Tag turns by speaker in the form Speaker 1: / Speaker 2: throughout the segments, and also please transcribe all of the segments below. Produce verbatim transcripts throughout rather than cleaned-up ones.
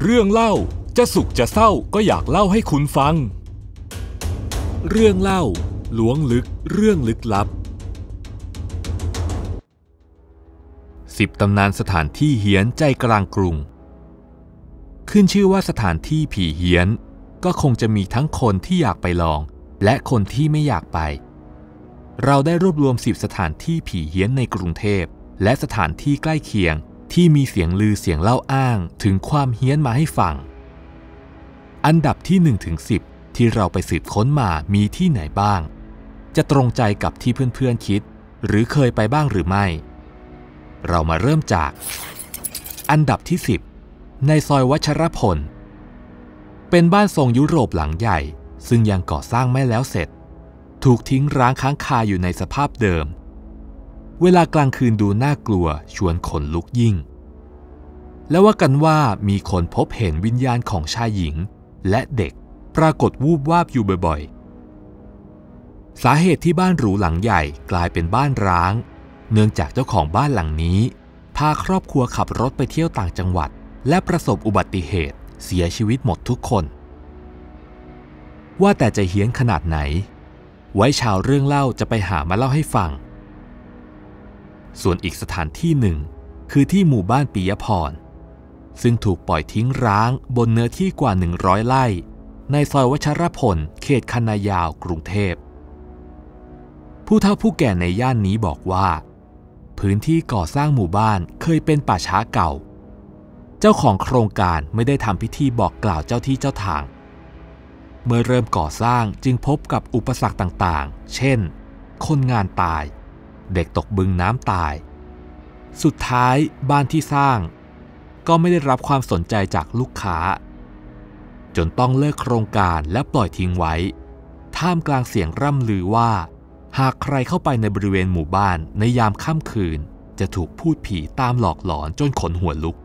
Speaker 1: เรื่องเล่าจะสุขจะเศร้าก็อยากเล่าให้คุณฟังเรื่องเล่าล้วงลึกเรื่องลึกลับสิบตำนานสถานที่เฮี้ยนใจกลางกรุงขึ้นชื่อว่าสถานที่ผีเฮี้ยนก็คงจะมีทั้งคนที่อยากไปลองและคนที่ไม่อยากไปเราได้รวบรวมสิบสถานที่ผีเฮี้ยนในกรุงเทพและสถานที่ใกล้เคียงที่มีเสียงลือเสียงเล่าอ้างถึงความเฮี้ยนมาให้ฟังอันดับที่หนึ่งถึงสิบที่เราไปสืบค้นมามีที่ไหนบ้างจะตรงใจกับที่เพื่อนๆคิดหรือเคยไปบ้างหรือไม่เรามาเริ่มจากอันดับที่สิบในซอยวัชรพลเป็นบ้านทรงยุโรปหลังใหญ่ซึ่งยังก่อสร้างไม่แล้วเสร็จถูกทิ้งร้างค้างคาอยู่ในสภาพเดิมเวลากลางคืนดูน่ากลัวชวนขนลุกยิ่งและว่ากันว่ามีคนพบเห็นวิญญาณของชายหญิงและเด็กปรากฏวูบวาบอยู่บ่อยๆสาเหตุที่บ้านหรูหลังใหญ่กลายเป็นบ้านร้างเนื่องจากเจ้าของบ้านหลังนี้พาครอบครัวขับรถไปเที่ยวต่างจังหวัดและประสบอุบัติเหตุเสียชีวิตหมดทุกคนว่าแต่จะเฮี้ยนขนาดไหนไว้ชาวเรื่องเล่าจะไปหามาเล่าให้ฟังส่วนอีกสถานที่หนึ่งคือที่หมู่บ้านปิยพรซึ่งถูกปล่อยทิ้งร้างบนเนื้อที่กว่าหนึ่งร้อยไร่ในซอยวัชรพลเขตคันนายาวกรุงเทพผู้เฒ่าผู้แก่ในย่านนี้บอกว่าพื้นที่ก่อสร้างหมู่บ้านเคยเป็นป่าช้าเก่าเจ้าของโครงการไม่ได้ทำพิธีบอกกล่าวเจ้าที่เจ้าทางเมื่อเริ่มก่อสร้างจึงพบกับอุปสรรคต่างๆเช่นคนงานตายเด็กตกบึงน้ำตายสุดท้ายบ้านที่สร้างก็ไม่ได้รับความสนใจจากลูกค้าจนต้องเลิกโครงการและปล่อยทิ้งไว้ท่ามกลางเสียงร่ำลือว่าหากใครเข้าไปในบริเวณหมู่บ้านในยามค่ำคืนจะถูกพูดผีตามหลอกหลอนจนขนหัวลุก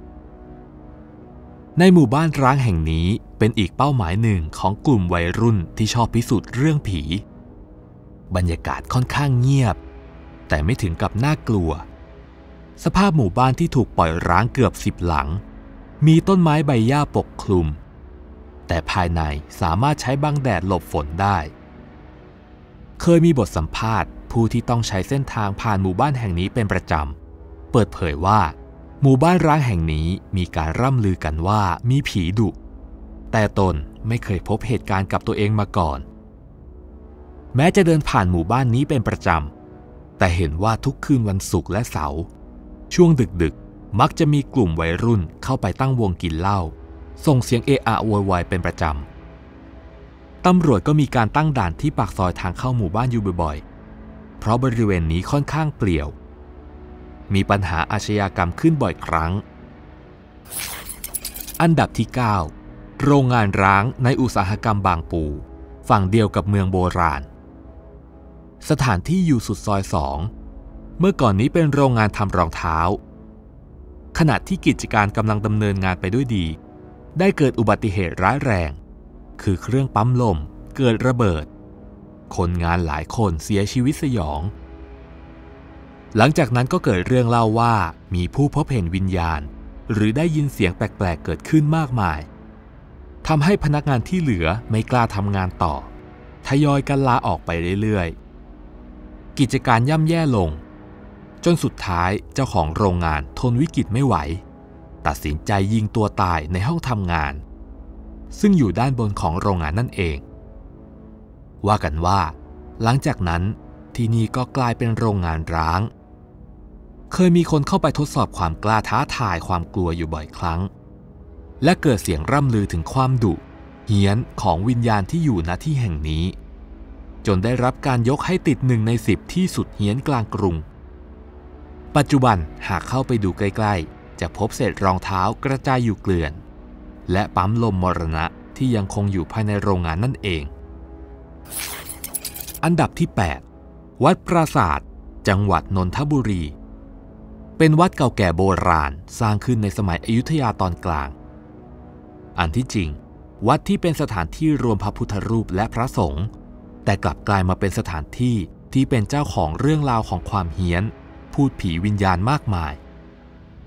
Speaker 1: ในหมู่บ้านร้างแห่งนี้เป็นอีกเป้าหมายหนึ่งของกลุ่มวัยรุ่นที่ชอบพิสูจน์เรื่องผีบรรยากาศค่อนข้างเงียบแต่ไม่ถึงกับน่ากลัวสภาพหมู่บ้านที่ถูกปล่อยร้างเกือบสิบหลังมีต้นไม้ใบหญ้าปกคลุมแต่ภายในสามารถใช้บังแดดหลบฝนได้เคยมีบทสัมภาษณ์ผู้ที่ต้องใช้เส้นทางผ่านหมู่บ้านแห่งนี้เป็นประจำเปิดเผยว่าหมู่บ้านร้างแห่งนี้มีการร่ำลือกันว่ามีผีดุแต่ตนไม่เคยพบเหตุการณ์กับตัวเองมาก่อนแม้จะเดินผ่านหมู่บ้านนี้เป็นประจำแต่เห็นว่าทุกคืนวันศุกร์และเสาร์ช่วงดึกๆมักจะมีกลุ่มวัยรุ่นเข้าไปตั้งวงกินเหล้าส่งเสียงเอะอะโวยวายเป็นประจำตำรวจก็มีการตั้งด่านที่ปากซอยทางเข้าหมู่บ้านอยู่บ่อยๆเพราะบริเวณนี้ค่อนข้างเปลี่ยวมีปัญหาอาชญากรรมขึ้นบ่อยครั้งอันดับที่เก้าโรงงานร้างในอุตสาหกรรมบางปูฝั่งเดียวกับเมืองโบราณสถานที่อยู่สุดซอยสองเมื่อก่อนนี้เป็นโรงงานทำรองเท้าขณะที่กิจการกำลังดำเนินงานไปด้วยดีได้เกิดอุบัติเหตุร้ายแรงคือเครื่องปั๊มลมเกิดระเบิดคนงานหลายคนเสียชีวิตสยองหลังจากนั้นก็เกิดเรื่องเล่าว่ามีผู้พบเห็นวิญญาณหรือได้ยินเสียงแปลกๆเกิดขึ้นมากมายทำให้พนักงานที่เหลือไม่กล้าทำงานต่อทยอยกันลาออกไปเรื่อยๆกิจการย่ำแย่ลงจนสุดท้ายเจ้าของโรงงานทนวิกฤตไม่ไหวตัดสินใจยิงตัวตายในห้องทำงานซึ่งอยู่ด้านบนของโรงงานนั่นเองว่ากันว่าหลังจากนั้นที่นี่ก็กลายเป็นโรงงานร้างเคยมีคนเข้าไปทดสอบความกล้าท้าทายความกลัวอยู่บ่อยครั้งและเกิดเสียงร่ำลือถึงความดุเหี้ยนของวิญญาณที่อยู่ณที่แห่งนี้จนได้รับการยกให้ติดหนึ่งในสิบที่สุดเหี้ยนกลางกรุงปัจจุบันหากเข้าไปดูใกล้ๆจะพบเศษรองเท้ากระจายอยู่เกลื่อนและปั๊มลมมรณะที่ยังคงอยู่ภายในโรงงานนั่นเองอันดับที่แปดวัดปราสาทจังหวัดนนทบุรีเป็นวัดเก่าแก่โบราณสร้างขึ้นในสมัยอยุธยาตอนกลางอันที่จริงวัดที่เป็นสถานที่รวมพระพุทธรูปและพระสงฆ์แต่กลับกลายมาเป็นสถานที่ที่เป็นเจ้าของเรื่องราวของความเฮี้ยนพูดผีวิญญาณมากมาย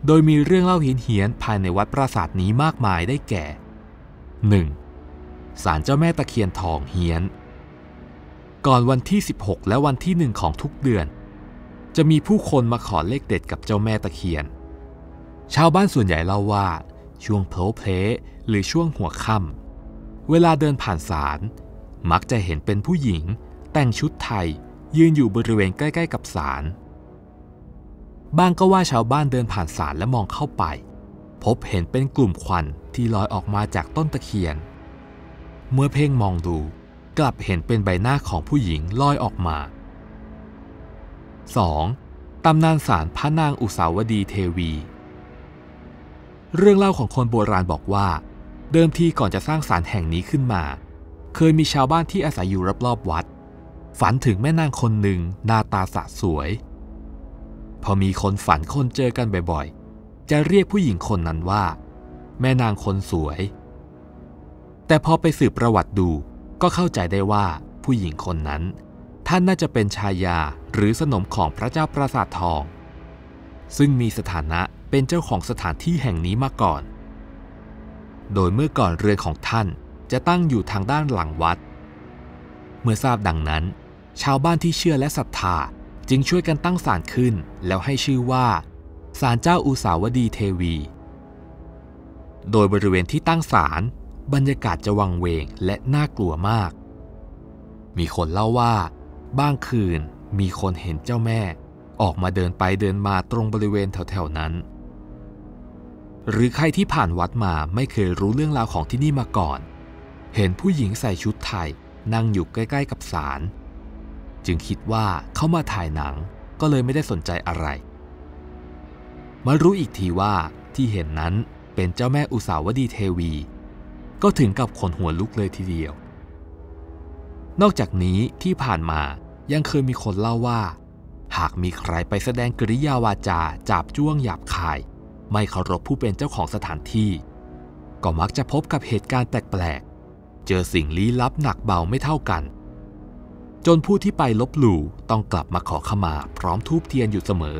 Speaker 1: โดยมีเรื่องเล่าเฮี้ยนๆภายในวัดปราสาทนี้มากมายได้แก่ หนึ่ง. ศาลเจ้าแม่ตะเคียนทองเฮี้ยนก่อนวันที่สิบหกและวันที่หนึ่งของทุกเดือนจะมีผู้คนมาขอเลขเด็ดกับเจ้าแม่ตะเคียนชาวบ้านส่วนใหญ่เล่าว่าช่วงโผล่เพลหรือช่วงหัวค่ำเวลาเดินผ่านศาลมักจะเห็นเป็นผู้หญิงแต่งชุดไทยยืนอยู่บริเวณใกล้ๆกับศาลบางก็ว่าชาวบ้านเดินผ่านศาลและมองเข้าไปพบเห็นเป็นกลุ่มควันที่ลอยออกมาจากต้นตะเคียนเมื่อเพ่งมองดูกลับเห็นเป็นใบหน้าของผู้หญิงลอยออกมา สอง. ตำนานศาลพระนางอุสาวดีเทวีเรื่องเล่าของคนโบราณบอกว่าเดิมทีก่อนจะสร้างศาลแห่งนี้ขึ้นมาเคยมีชาวบ้านที่อาศัยอยู่รอบๆวัดฝันถึงแม่นางคนหนึ่งหน้าตาสะสวยพอมีคนฝันคนเจอกันบ่อยๆจะเรียกผู้หญิงคนนั้นว่าแม่นางคนสวยแต่พอไปสืบประวัติดูก็เข้าใจได้ว่าผู้หญิงคนนั้นท่านน่าจะเป็นชายาหรือสนมของพระเจ้าปราสาททองซึ่งมีสถานะเป็นเจ้าของสถานที่แห่งนี้มาก่อนโดยเมื่อก่อนเรือนของท่านจะตั้งอยู่ทางด้านหลังวัดเมื่อทราบดังนั้นชาวบ้านที่เชื่อและศรัทธาจึงช่วยกันตั้งศาลขึ้นแล้วให้ชื่อว่าศาลเจ้าอุสาวดีเทวีโดยบริเวณที่ตั้งศาลบรรยากาศจะวังเวงและน่ากลัวมากมีคนเล่าว่าบางคืนมีคนเห็นเจ้าแม่ออกมาเดินไปเดินมาตรงบริเวณแถวๆนั้นหรือใครที่ผ่านวัดมาไม่เคยรู้เรื่องราวของที่นี่มาก่อนเห็นผู้หญิงใส่ชุดไทยนั่งอยู่ใกล้ๆกับศาลจึงคิดว่าเขามาถ่ายหนังก็เลยไม่ได้สนใจอะไรมารู้อีกทีว่าที่เห็นนั้นเป็นเจ้าแม่อุสาวดีเทวีก็ถึงกับขนหัวลุกเลยทีเดียวนอกจากนี้ที่ผ่านมายังเคยมีคนเล่าว่าหากมีใครไปแสดงกริยาวาจาจาบจ้วงหยาบคายไม่เคารพผู้เป็นเจ้าของสถานที่ก็มักจะพบกับเหตุการณ์แปลกๆเจอสิ่งลี้ลับหนักเบาไม่เท่ากันจนผู้ที่ไปลบหลู่ต้องกลับมาขอขมาพร้อมธูปเทียนอยู่เสมอ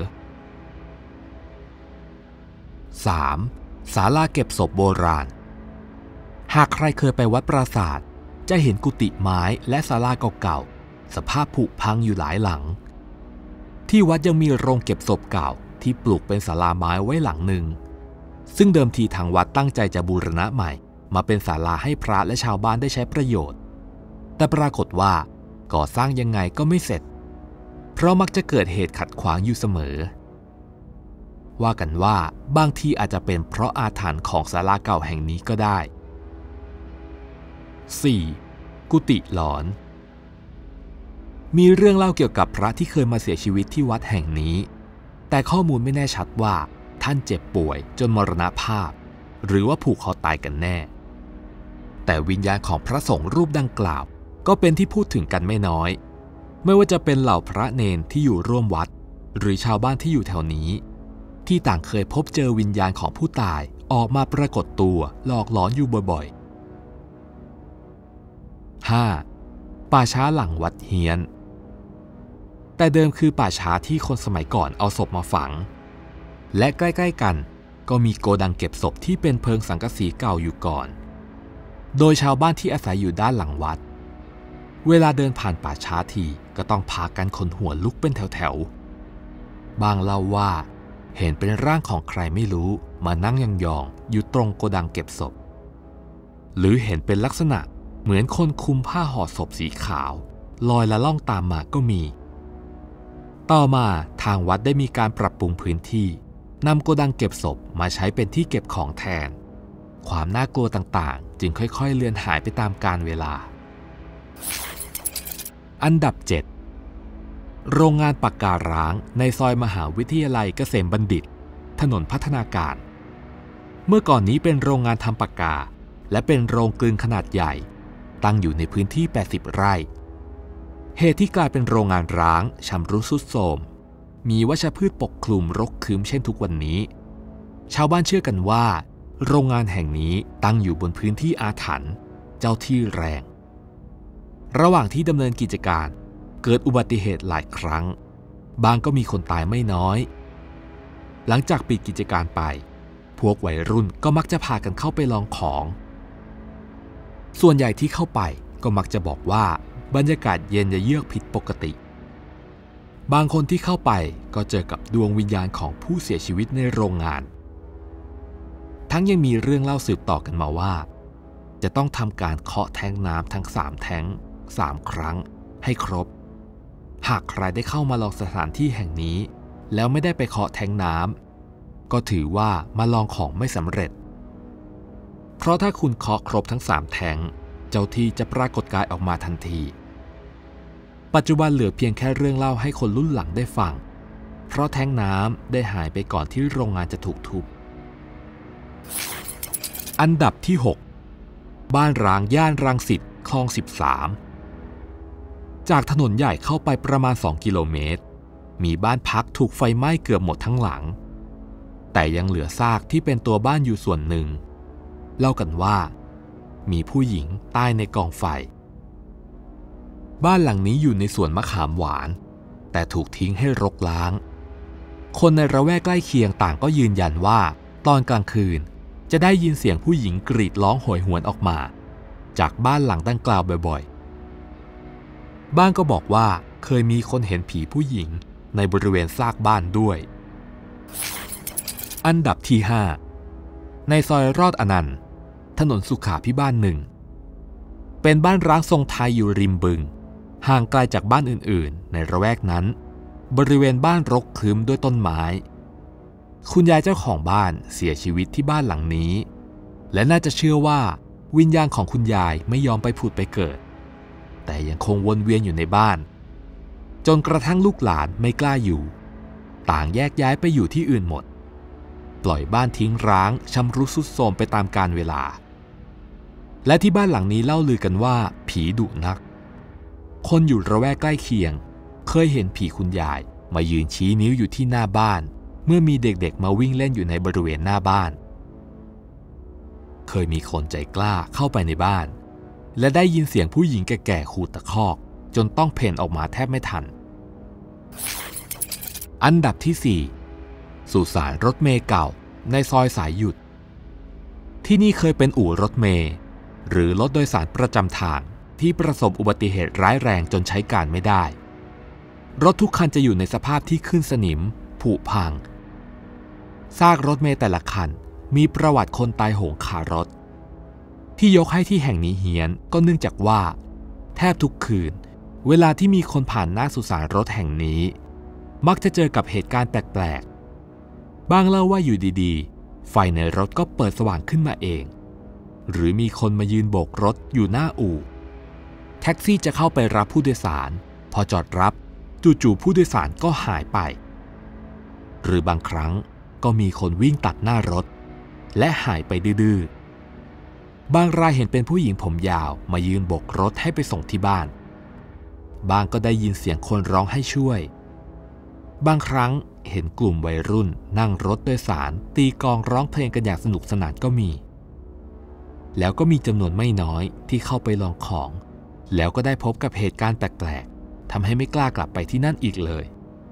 Speaker 1: สาม. ศาลาเก็บศพโบราณหากใครเคยไปวัดปราสาทจะเห็นกุฏิไม้และศาลาเก่าๆสภาพผุพังอยู่หลายหลังที่วัดยังมีโรงเก็บศพเก่าที่ปลูกเป็นศาลาไม้ไว้หลังหนึ่งซึ่งเดิมทีทางวัดตั้งใจจะบูรณะใหม่มาเป็นศาลาให้พระและชาวบ้านได้ใช้ประโยชน์แต่ปรากฏว่าก่อสร้างยังไงก็ไม่เสร็จเพราะมักจะเกิดเหตุขัดขวางอยู่เสมอว่ากันว่าบางทีอาจจะเป็นเพราะอาถรรพ์ของศาลาเก่าแห่งนี้ก็ได้ สี่. กุฏิหลอนมีเรื่องเล่าเกี่ยวกับพระที่เคยมาเสียชีวิตที่วัดแห่งนี้แต่ข้อมูลไม่แน่ชัดว่าท่านเจ็บป่วยจนมรณภาพหรือว่าผูกคอตายกันแน่แต่วิญญาณของพระสงฆ์รูปดังกล่าวก็เป็นที่พูดถึงกันไม่น้อยไม่ว่าจะเป็นเหล่าพระเณรที่อยู่ร่วมวัดหรือชาวบ้านที่อยู่แถวนี้ที่ต่างเคยพบเจอวิญญาณของผู้ตายออกมาปรากฏตัวหลอกหลอนอยู่บ่อยๆ ห้า. ป่าช้าหลังวัดเฮี้ยนแต่เดิมคือป่าช้าที่คนสมัยก่อนเอาศพมาฝังและใกล้ๆกันก็มีโกดังเก็บศพที่เป็นเพิงสังกะสีเก่าอยู่ก่อนโดยชาวบ้านที่อาศัยอยู่ด้านหลังวัดเวลาเดินผ่านป่าช้าทีก็ต้องพากันขนหัวลุกเป็นแถวๆบางเล่าว่าเห็นเป็นร่างของใครไม่รู้มานั่งยองๆอยู่ตรงโกดังเก็บศพหรือเห็นเป็นลักษณะเหมือนคนคลุมผ้าห่อศพสีขาวลอยละล่องตามมาก็มีต่อมาทางวัดได้มีการปรับปรุงพื้นที่นำโกดังเก็บศพมาใช้เป็นที่เก็บของแทนความน่ากลัวต่างๆจึงค่อยๆเลือนหายไปตามกาลเวลาอันดับ เจ็ด. โรงงานปากการ้างในซอยมหาวิทยาลัยเกษมบัณฑิตถนนพัฒนาการเมื่อก่อนนี้เป็นโรงงานทำปากกาและเป็นโรงกลึงขนาดใหญ่ตั้งอยู่ในพื้นที่แปดสิบไร่เหตุที่กลายเป็นโรงงานร้างชำรุดทรุดโทรมมีวัชพืชปกคลุมรกครึ้มเช่นทุกวันนี้ชาวบ้านเชื่อกันว่าโรงงานแห่งนี้ตั้งอยู่บนพื้นที่อาถรรพ์เจ้าที่แรงระหว่างที่ดำเนินกิจการเกิดอุบัติเหตุหลายครั้งบางก็มีคนตายไม่น้อยหลังจากปิดกิจการไปพวกวัยรุ่นก็มักจะพากันเข้าไปลองของส่วนใหญ่ที่เข้าไปก็มักจะบอกว่าบรรยากาศเย็นจะเยือกผิดปกติบางคนที่เข้าไปก็เจอกับดวงวิญญาณของผู้เสียชีวิตในโรงงานทั้งยังมีเรื่องเล่าสืบต่อกันมาว่าจะต้องทำการเคาะแท้งน้ำทั้งสามแท้งสามครั้งให้ครบหากใครได้เข้ามาลองสถานที่แห่งนี้แล้วไม่ได้ไปเคาะแท้งน้ำก็ถือว่ามาลองของไม่สำเร็จเพราะถ้าคุณเคาะครบทั้งสามแท้งเจ้าที่จะปรากฏกายออกมาทันทีปัจจุบันเหลือเพียงแค่เรื่องเล่าให้คนรุ่นหลังได้ฟังเพราะแท้งน้ำได้หายไปก่อนที่โรงงานจะถูกทุบอันดับที่หกบ้านร้างย่านรังสิตคลองสิบสามจากถนนใหญ่เข้าไปประมาณสองกิโลเมตรมีบ้านพักถูกไฟไหม้เกือบหมดทั้งหลังแต่ยังเหลือซากที่เป็นตัวบ้านอยู่ส่วนหนึ่งเล่ากันว่ามีผู้หญิงตายในกองไฟบ้านหลังนี้อยู่ในสวนมะขามหวานแต่ถูกทิ้งให้รกร้างคนในระแวกใกล้เคียงต่างก็ยืนยันว่าตอนกลางคืนจะได้ยินเสียงผู้หญิงกรีดร้องโหยหวนออกมาจากบ้านหลังดังกล่าวบ่อยๆบ้างก็บอกว่าเคยมีคนเห็นผีผู้หญิงในบริเวณซากบ้านด้วยอันดับที่ห้าในซอยรอดอนันต์ถนนสุขาภิบาลหนึ่งเป็นบ้านร้างทรงไทยอยู่ริมบึงห่างไกลจากบ้านอื่นๆในระแวกนั้นบริเวณบ้านรกครึ้มด้วยต้นไม้คุณยายเจ้าของบ้านเสียชีวิตที่บ้านหลังนี้และน่าจะเชื่อว่าวิญญาณของคุณยายไม่ยอมไปผุดไปเกิดแต่ยังคงวนเวียนอยู่ในบ้านจนกระทั่งลูกหลานไม่กล้าอยู่ต่างแยกย้ายไปอยู่ที่อื่นหมดปล่อยบ้านทิ้งร้างชำรุดทรุดโทรมไปตามกาลเวลาและที่บ้านหลังนี้เล่าลือกันว่าผีดุนักคนอยู่ระแวกใกล้เคียงเคยเห็นผีคุณยายมายืนชี้นิ้วอยู่ที่หน้าบ้านเมื่อมีเด็กๆมาวิ่งเล่นอยู่ในบริเวณหน้าบ้านเคยมีคนใจกล้าเข้าไปในบ้านและได้ยินเสียงผู้หญิงแก่ๆขูดตะคอกจนต้องเพ่นออกมาแทบไม่ทันอันดับที่สี่สุสานรถเมล์เก่าในซอยสายหยุดที่นี่เคยเป็นอู่รถเมล์หรือรถโดยสารประจำทางที่ประสบอุบัติเหตุร้ายแรงจนใช้การไม่ได้รถทุกคันจะอยู่ในสภาพที่ขึ้นสนิมผุพังซากรถเมล์แต่ละคันมีประวัติคนตายโหงคารถที่ยกให้ที่แห่งนี้เฮี้ยนก็เนื่องจากว่าแทบทุกคืนเวลาที่มีคนผ่านหน้าสุสานรถแห่งนี้มักจะเจอกับเหตุการณ์แปลกๆบ้างเล่าว่าอยู่ดีๆไฟในรถก็เปิดสว่างขึ้นมาเองหรือมีคนมายืนโบกรถอยู่หน้าอู่แท็กซี่จะเข้าไปรับผู้โดยสารพอจอดรับจู่ๆผู้โดยสารก็หายไปหรือบางครั้งก็มีคนวิ่งตัดหน้ารถและหายไปดื้อๆบางรายเห็นเป็นผู้หญิงผมยาวมายืนโบกรถให้ไปส่งที่บ้านบางก็ได้ยินเสียงคนร้องให้ช่วยบางครั้งเห็นกลุ่มวัยรุ่นนั่งรถโดยสารตีกลองร้องเพลงกันอย่างสนุกสนานก็มีแล้วก็มีจำนวนไม่น้อยที่เข้าไปลองของแล้วก็ได้พบกับเหตุการณ์แปลกๆทำให้ไม่กล้ากลับไปที่นั่นอีกเลย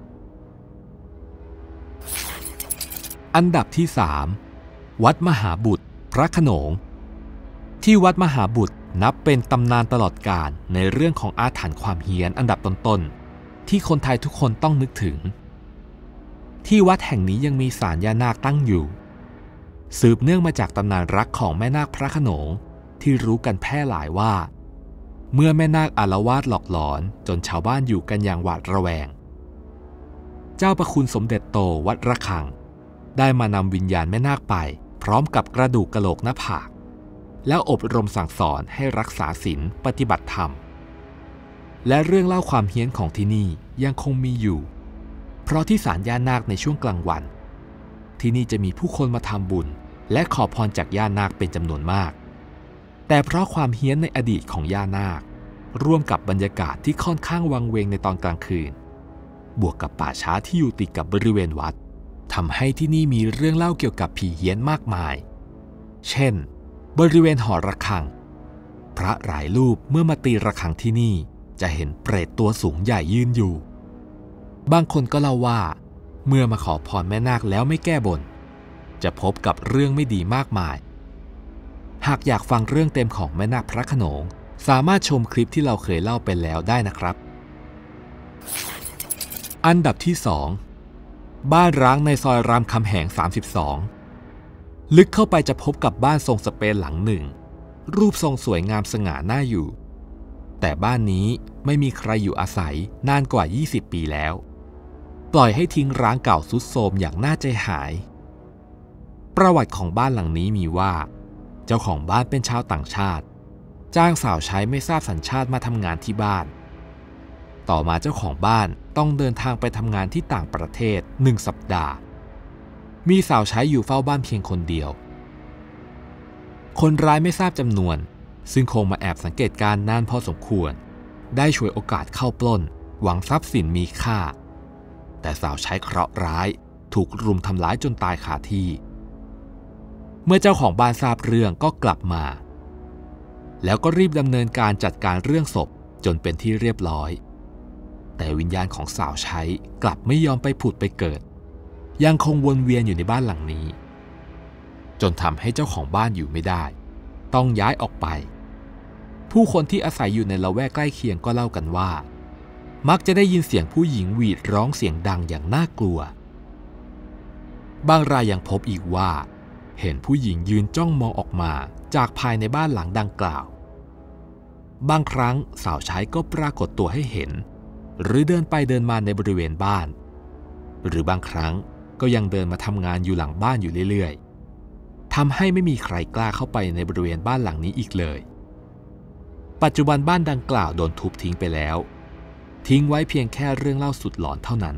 Speaker 1: อันดับที่สามวัดมหาบุตรพระโขนงที่วัดมหาบุตรนับเป็นตำนานตลอดกาลในเรื่องของอาถรรพ์ความเฮี้ยนอันดับต้นๆที่คนไทยทุกคนต้องนึกถึงที่วัดแห่งนี้ยังมีศาลย่านาคตั้งอยู่สืบเนื่องมาจากตำนานรักของแม่นาคพระโขนงที่รู้กันแพร่หลายว่าเมื่อแม่นาคอาละวาดหลอกหลอนจนชาวบ้านอยู่กันอย่างหวาดระแวงเจ้าประคุณสมเด็จโตวัดระฆังได้มานำวิญญาณแม่นาคไปพร้อมกับกระดูกกะโหลกหน้าผากแล้วอบรมสั่งสอนให้รักษาศีลปฏิบัติธรรมและเรื่องเล่าความเฮี้ยนของที่นี่ยังคงมีอยู่เพราะที่ศาลย่านาคในช่วงกลางวันที่นี่จะมีผู้คนมาทำบุญและขอพรจากย่านาคเป็นจำนวนมากแต่เพราะความเฮี้ยนในอดีตของย่านาคร่วมกับบรรยากาศที่ค่อนข้างวังเวงในตอนกลางคืนบวกกับป่าช้าที่อยู่ติดกับบริเวณวัดทำให้ที่นี่มีเรื่องเล่าเกี่ยวกับผีเฮี้ยนมากมายเช่นบริเวณหอระฆังพระหลายรูปเมื่อมาตีระฆังที่นี่จะเห็นเปรตตัวสูงใหญ่ยืนอยู่บางคนก็เล่าว่าเมื่อมาขอพรแม่นาคแล้วไม่แก้บนจะพบกับเรื่องไม่ดีมากมายหากอยากฟังเรื่องเต็มของแม่นาคพระโขนงสามารถชมคลิปที่เราเคยเล่าไปแล้วได้นะครับอันดับที่สองบ้านร้างในซอยรามคำแหงสามสิบสองลึกเข้าไปจะพบกับบ้านทรงสเปนหลังหนึ่งรูปทรงสวยงามสง่าน่าอยู่แต่บ้านนี้ไม่มีใครอยู่อาศัยนานกว่ายี่สิบปีแล้วปล่อยให้ทิ้งร้างเก่าทรุดโทรมอย่างน่าใจหายประวัติของบ้านหลังนี้มีว่าเจ้าของบ้านเป็นชาวต่างชาติจ้างสาวใช้ไม่ทราบสัญชาติมาทำงานที่บ้านต่อมาเจ้าของบ้านต้องเดินทางไปทำงานที่ต่างประเทศหนึ่งสัปดาห์มีสาวใช้อยู่เฝ้าบ้านเพียงคนเดียวคนร้ายไม่ทราบจำนวนซึ่งคงมาแอบสังเกตการนานพอสมควรได้ฉวยโอกาสเข้าปล้นหวังทรัพย์สินมีค่าแต่สาวใช้เคราะห์ร้ายถูกรุมทำร้ายจนตายคาที่เมื่อเจ้าของบ้านทราบเรื่องก็กลับมาแล้วก็รีบดำเนินการจัดการเรื่องศพจนเป็นที่เรียบร้อยแต่วิญญาณของสาวใช้กลับไม่ยอมไปผุดไปเกิดยังคงวนเวียนอยู่ในบ้านหลังนี้จนทำให้เจ้าของบ้านอยู่ไม่ได้ต้องย้ายออกไปผู้คนที่อาศัยอยู่ในละแวกใกล้เคียงก็เล่ากันว่ามักจะได้ยินเสียงผู้หญิงหวีดร้องเสียงดังอย่างน่ากลัวบางรายยังพบอีกว่าเห็นผู้หญิงยืนจ้องมองออกมาจากภายในบ้านหลังดังกล่าวบางครั้งสาวใช้ก็ปรากฏตัวให้เห็นหรือเดินไปเดินมาในบริเวณบ้านหรือบางครั้งก็ยังเดินมาทำงานอยู่หลังบ้านอยู่เรื่อยๆทำให้ไม่มีใครกล้าเข้าไปในบริเวณบ้านหลังนี้อีกเลยปัจจุบันบ้านดังกล่าวโดนทุบทิ้งไปแล้วทิ้งไว้เพียงแค่เรื่องเล่าสุดหลอนเท่านั้น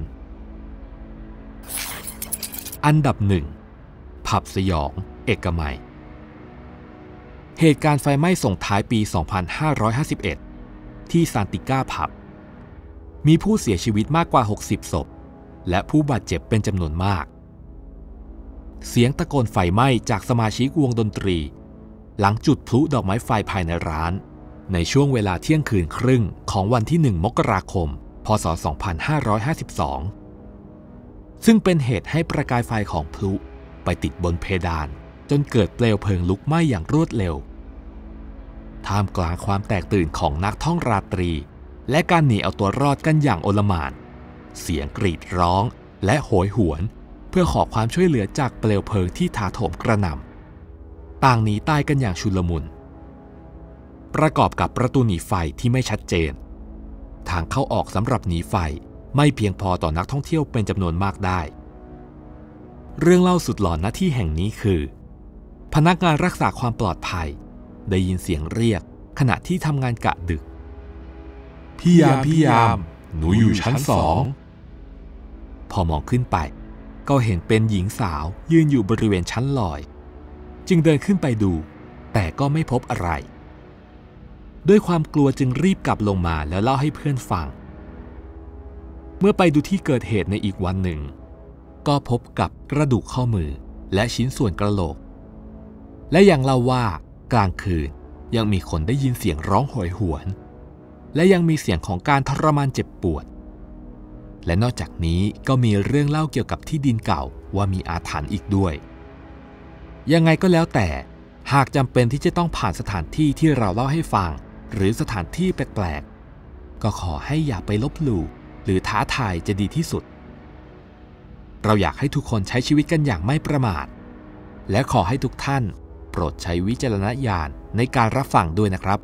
Speaker 1: อันดับหนึ่งผับสยองเอกมัยเหตุการณ์ไฟไหม้ส่งท้ายปี สองพันห้าร้อยห้าสิบเอ็ด ที่ซานติก้าผับมีผู้เสียชีวิตมากกว่าหกสิบศพและผู้บาดเจ็บเป็นจำนวนมากเสียงตะโกนไฟไหม้จากสมาชิกวงดนตรีหลังจุดพลุดอกไม้ไฟภายในร้านในช่วงเวลาเที่ยงคืนครึ่งของวันที่หนึ่งมกราคมพ.ศ. สองพันห้าร้อยห้าสิบสองซึ่งเป็นเหตุให้ประกายไฟของพลุไปติดบนเพดานจนเกิดเปลวเพลิงลุกไหม้อย่างรวดเร็วท่ามกลางความแตกตื่นของนักท่องราตรีและการหนีเอาตัวรอดกันอย่างโอลหม่านเสียงกรีดร้องและโหยหวนเพื่อขอความช่วยเหลือจากเปลวเพลิงที่ถาโถมกระหน่ำต่างหนีตายกันอย่างชุลมุนประกอบกับประตูหนีไฟที่ไม่ชัดเจนทางเข้าออกสำหรับหนีไฟไม่เพียงพอต่อนักท่องเที่ยวเป็นจำนวนมากได้เรื่องเล่าสุดหลอนณที่แห่งนี้คือพนักงานรักษาความปลอดภัยได้ยินเสียงเรียกขณะที่ทำงานกะดึกพี่ยามพี่ยามหนูอยู่ชั้นสองพอมองขึ้นไปก็เห็นเป็นหญิงสาวยืนอยู่บริเวณชั้นลอยจึงเดินขึ้นไปดูแต่ก็ไม่พบอะไรด้วยความกลัวจึงรีบกลับลงมาแล้วเล่าให้เพื่อนฟังเมื่อไปดูที่เกิดเหตุในอีกวันหนึ่งก็พบกับกระดูกข้อมือและชิ้นส่วนกระโหลกและยังเล่าว่ากลางคืนยังมีคนได้ยินเสียงร้องโหยหวนและยังมีเสียงของการทรมานเจ็บปวดและนอกจากนี้ก็มีเรื่องเล่าเกี่ยวกับที่ดินเก่าว่ามีอาถรรพ์อีกด้วยยังไงก็แล้วแต่หากจำเป็นที่จะต้องผ่านสถานที่ที่เราเล่าให้ฟังหรือสถานที่แปลกๆก็ขอให้อย่าไปลบหลู่หรือท้าทายจะดีที่สุดเราอยากให้ทุกคนใช้ชีวิตกันอย่างไม่ประมาทและขอให้ทุกท่านโปรดใช้วิจารณญาณในการรับฟังด้วยนะครับ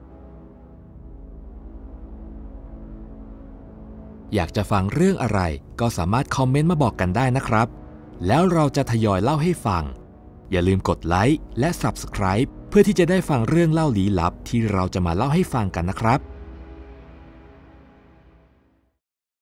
Speaker 1: อยากจะฟังเรื่องอะไรก็สามารถคอมเมนต์มาบอกกันได้นะครับแล้วเราจะทยอยเล่าให้ฟังอย่าลืมกดไลค์และ ซับสไครบ์ เพื่อที่จะได้ฟังเรื่องเล่าลี้ลับที่เราจะมาเล่าให้ฟังกันนะครับ